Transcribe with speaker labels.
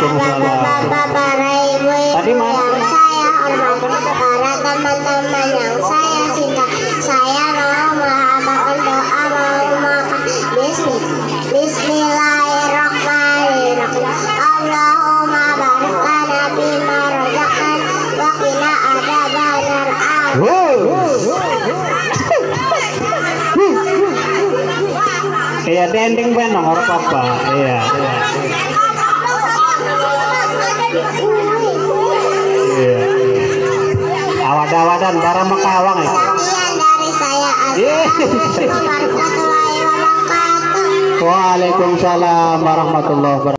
Speaker 1: Waalaikumsalam.
Speaker 2: para ibu-ibu
Speaker 1: Tadi, Mas.
Speaker 2: yang saya hormati, para teman-teman yang saya cinta, saya mau mengabarkan doa mau makan. Bismillahirrahmanirrahim. Allahumma barik lana bima razaqtana wa qina adzabannar.
Speaker 1: Iya, dending benong orang apa? Iya. Iya. Awad-awadan barang makawang ya.
Speaker 2: Sekian dari saya. Assalamualaikum warahmatullahi wabarakatuh.
Speaker 1: Waalaikumsalam warahmatullahi wabarakatuh.